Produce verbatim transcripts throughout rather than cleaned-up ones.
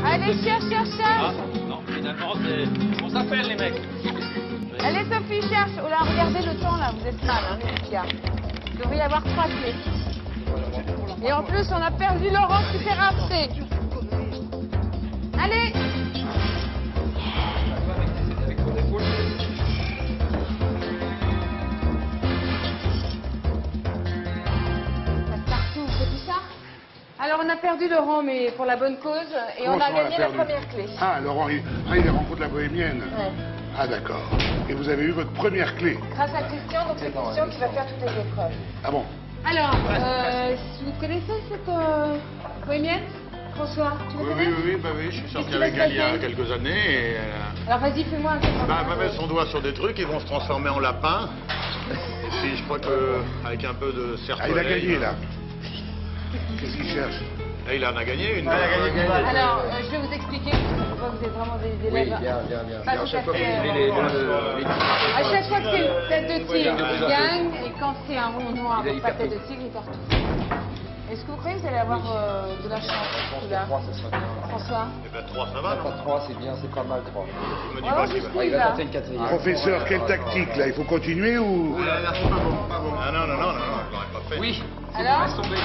Allez, cherche, cherche, cherche. Ah, non, finalement, c'est... On s'appelle, les mecs. Allez, Sophie, cherche. Oh là, regardez le temps, là. Vous êtes mal, hein, les petits gars. Il devrait y avoir trois clés. Et en plus, on a perdu Laurent qui s'est rafté. Allez. Passe-partout, c'est tout ça? Alors, on a perdu Laurent, mais pour la bonne cause, et Comment on ça, a on l'a gagné la perdu première clé. Ah, Laurent, il, ah, il est rencontre la bohémienne. Ouais. Ah, d'accord. Et vous avez eu votre première clé. Grâce à Christian, donc c'est Christian qui va faire toutes les épreuves. Ah bon? Alors, euh, vous connaissez cette euh, bohémienne, François? Tu la Oui, connais? oui, oui, bah oui, je suis sorti Qu'est-ce qui avec va se elle il y a passer quelques années et euh, Alors vas-y, fais-moi un peu. bah, elle va mettre son doigt sur des trucs, ils vont se transformer en lapins. Et puis je crois qu'avec un peu de cercle. Ah, il a gagné, là. Qu'est-ce qu'il cherche? Là, il en a gagné une. Alors, euh, je vais vous expliquer, parce que je vois que vous êtes vraiment des élèves. Oui, bien, bien, bien. Pas À tout chaque à fois, fait, les- euh, les- les- les- À chaque fois que c'est une tête de tigre Oui, qui gagne, et quand c'est un rond noir, Il a donc pas hyper tête de tigre, il perd tout. Est-ce que vous croyez que vous allez avoir euh, de la chance là, trois, ça sera bien. François? Eh ben trois, ça va, Pas non? trois, c'est bien, c'est pas mal, trois. Je me dis Alors pas qu'il va. jusqu'où Ouais, il il va va? tenter une quatrième. Professeur, quelle tactique, là? Il faut continuer ou... Oh là là, c'est pas bon, pas bon. Ah non, non, non, non, non, je l'aurais pas fait. Oui. Alors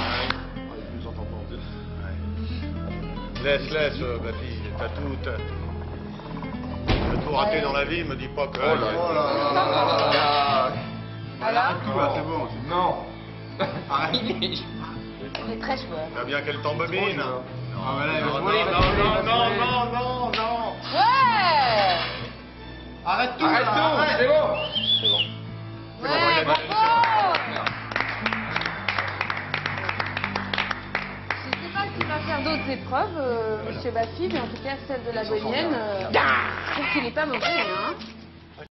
Laisse, laisse, euh, ma fille, t'as tout, t'as t'as tout raté dans la vie, me dis pas que... Oh là là. Alors Tout là, c'est bon. Non. Arrête. Il est très joueur. T'as bien qu'elle t'embobine. Non, Ah, voilà, il va non, se voler, il va non, se voler, il va non, se non, voler. non, non, non. Ouais. Arrête tout, Arrête là, tout, arrête. c'est bon. Ouais, bravo. Je sais pas s'il va faire d'autres épreuves, euh, Monsieur Baffy, mais en tout cas celle de la bohémienne, euh, je trouve qu'il est pas mauvais, hein.